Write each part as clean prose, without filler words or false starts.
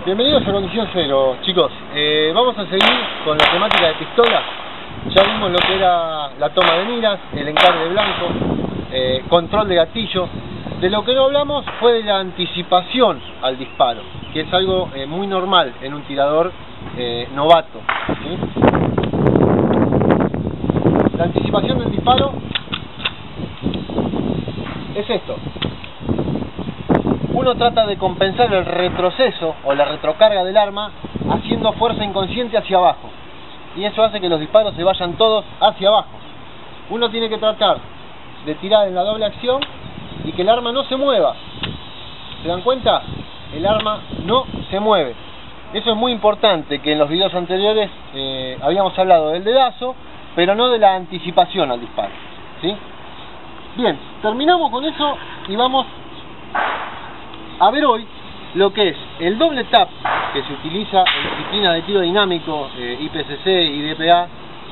Bienvenidos a Condición Cero, chicos. Vamos a seguir con la temática de pistolas. Ya vimos lo que era la toma de miras, el encargue de blanco, control de gatillo. De lo que no hablamos fue de la anticipación al disparo, que es algo muy normal en un tirador novato, ¿sí? La anticipación del disparo es esto. Uno trata de compensar el retroceso o la retrocarga del arma haciendo fuerza inconsciente hacia abajo, y eso hace que los disparos se vayan todos hacia abajo. Uno tiene que tratar de tirar en la doble acción y que el arma no se mueva. ¿Se dan cuenta? El arma no se mueve. Eso es muy importante, que en los videos anteriores habíamos hablado del dedazo, pero no de la anticipación al disparo, ¿sí? Bien, terminamos con eso y vamos a ver hoy lo que es el doble tap que se utiliza en disciplina de tiro dinámico, IPCC y DPA,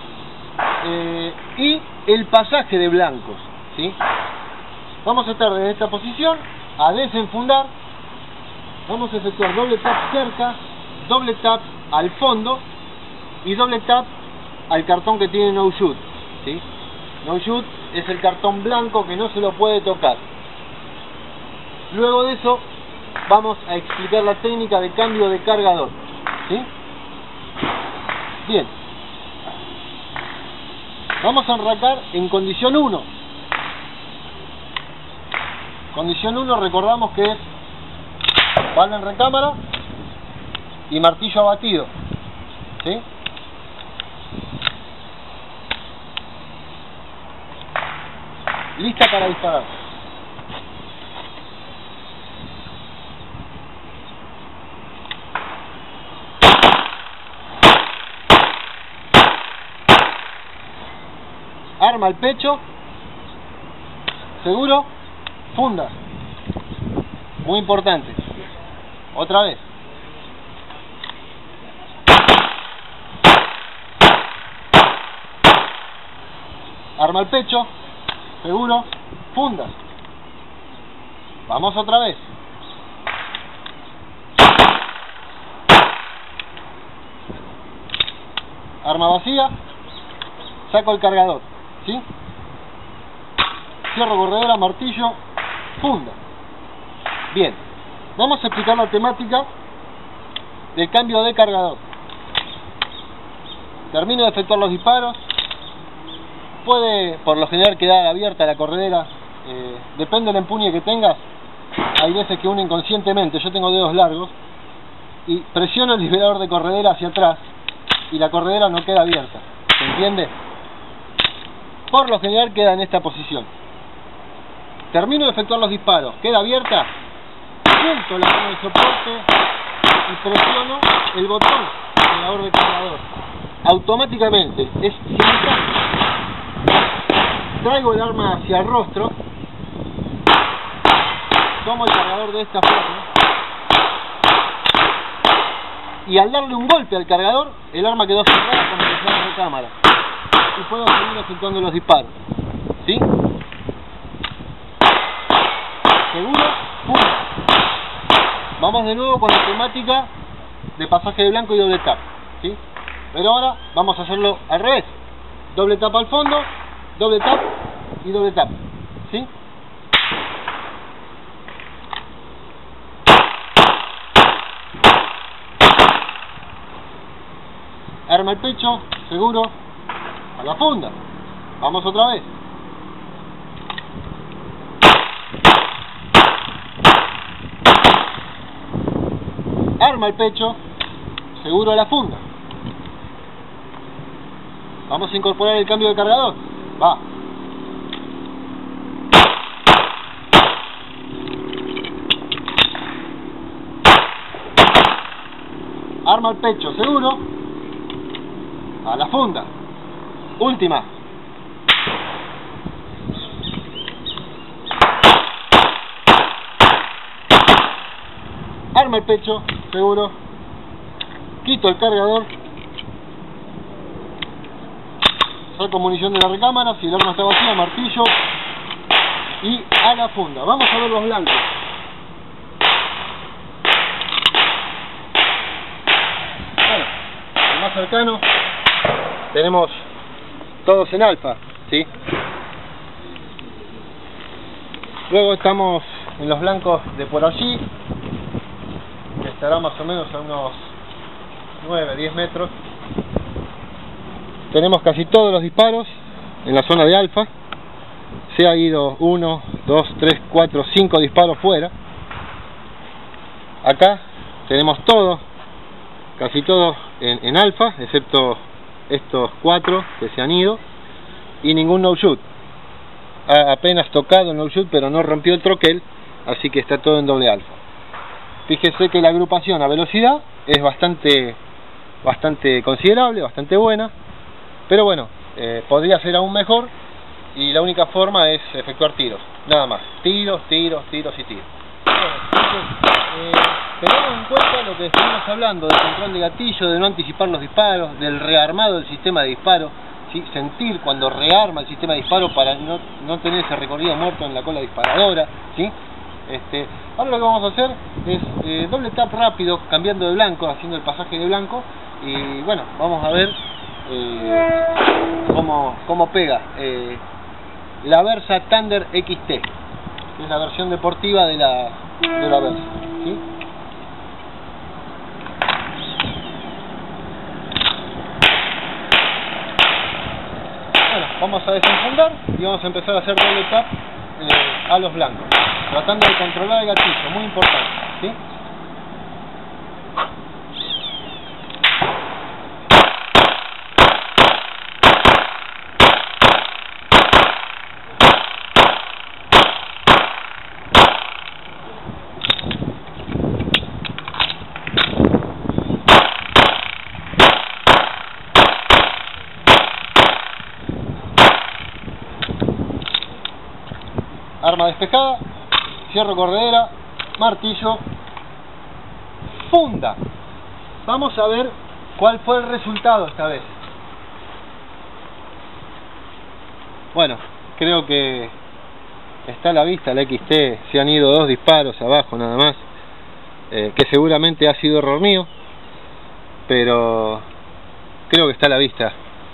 y el pasaje de blancos, ¿sí? Vamos a estar desde esta posición a desenfundar. Vamos a efectuar doble tap cerca, doble tap al fondo y doble tap al cartón que tiene no shoot, ¿sí? No shoot es el cartón blanco que no se lo puede tocar. Luego de eso vamos a explicar la técnica de cambio de cargador, ¿sí? Bien, vamos a arrancar en condición 1. Condición 1 recordamos que es bala en recámara y martillo abatido, ¿sí? Lista para disparar. Arma al pecho, seguro, funda. Muy importante. Otra vez. Arma al pecho, seguro, funda. Vamos otra vez. Arma vacía, saco el cargador, ¿sí? Cierro corredera, martillo, funda. Bien, vamos a explicar la temática del cambio de cargador. Termino de efectuar los disparos. Puede por lo general quedar abierta la corredera, depende del empuñe que tengas. Hay veces que uno inconscientemente, yo tengo dedos largos, y presiono el liberador de corredera hacia atrás y la corredera no queda abierta, ¿se entiende? Por lo general queda en esta posición. Termino de efectuar los disparos, queda abierta, junto la mano de soporte y presiono el botón liberador de cargador. Automáticamente, es simultáneo. Traigo el arma hacia el rostro, tomo el cargador de esta forma y al darle un golpe al cargador, el arma quedó cerrada como si fuera de cámara y puedo seguir efectuando los disparos, ¿sí? Seguro, ¡pum! Vamos de nuevo con la temática de pasaje de blanco y doble tap, ¿sí? Pero ahora vamos a hacerlo al revés. Doble tap al fondo, doble tap y doble tap, ¿sí? Arma el pecho, seguro, a la funda. Vamos otra vez. Arma el pecho, seguro a la funda. Vamos a incorporar el cambio de cargador. Va. Arma al pecho, seguro. A la funda. Última. Arma el pecho, seguro. Quito el cargador. Saco munición de la recámara, si el arma está vacía, martillo y a la funda. Vamos a ver los blancos. más cercano, tenemos todos en alfa, ¿sí? Luego estamos en los blancos de por allí, que estará más o menos a unos 9-10 metros. Tenemos casi todos los disparos en la zona de alfa. Se ha ido 1, 2, 3, 4, 5 disparos fuera. Acá tenemos todos, casi todos en alfa, excepto estos 4 que se han ido, y ningún no shoot. Ha apenas tocado el no shoot, pero no rompió el troquel, así que está todo en doble alfa. Fíjese que la agrupación a velocidad es bastante considerable, bastante buena, pero bueno, podría ser aún mejor, y la única forma es efectuar tiros, nada más, tiros y tiros. Tengamos en cuenta lo que estuvimos hablando del control de gatillo, de no anticipar los disparos, del rearmado del sistema de disparo, ¿sí? Sentir cuando rearma el sistema de disparo para no tener ese recorrido muerto en la cola disparadora, ¿sí? Ahora lo que vamos a hacer es doble tap rápido, cambiando de blanco, haciendo el pasaje de blanco, y bueno, vamos a ver cómo pega la Versa Thunder XT, que es la versión deportiva de la Versa, ¿sí? Bueno, vamos a desenfundar y vamos a empezar a hacer doble tap a los blancos, tratando de controlar el gatillo, muy importante, ¿sí? Arma despejada, cierro corredera, martillo, funda. Vamos a ver cuál fue el resultado esta vez. Bueno, creo que está a la vista la XT. Se han ido 2 disparos abajo nada más, que seguramente ha sido error mío, pero creo que está a la vista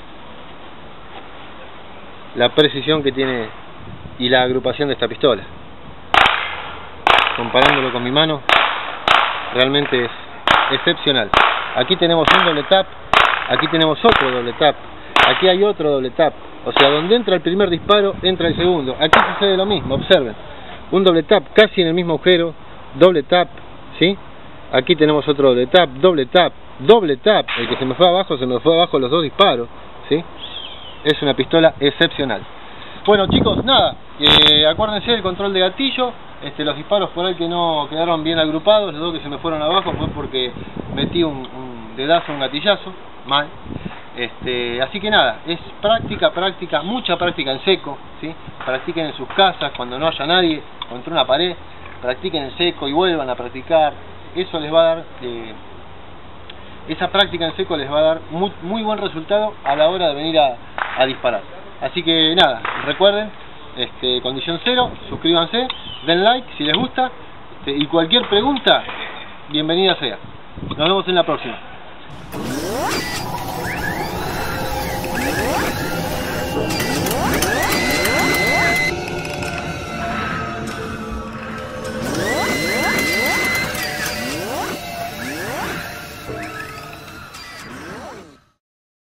la precisión que tiene y la agrupación de esta pistola. Comparándolo con mi mano, realmente es excepcional. Aquí tenemos un doble tap, aquí tenemos otro doble tap, aquí hay otro doble tap. O sea, donde entra el primer disparo, entra el segundo. Aquí sucede lo mismo, observen. Un doble tap casi en el mismo agujero, doble tap, ¿sí? Aquí tenemos otro doble tap, doble tap, doble tap. El que se me fue abajo los 2 disparos, ¿sí? Es una pistola excepcional. Bueno chicos, nada, acuérdense del control de gatillo. Los disparos por ahí que no quedaron bien agrupados, los 2 que se me fueron abajo fue porque metí un dedazo, un gatillazo mal. Así que nada, es práctica, mucha práctica en seco, ¿sí? Practiquen en sus casas cuando no haya nadie contra una pared, practiquen en seco y vuelvan a practicar. Eso les va a dar, esa práctica en seco les va a dar muy buen resultado a la hora de venir a disparar. Así que nada, recuerden, condición cero, suscríbanse, den like si les gusta, y cualquier pregunta, bienvenida sea. Nos vemos en la próxima.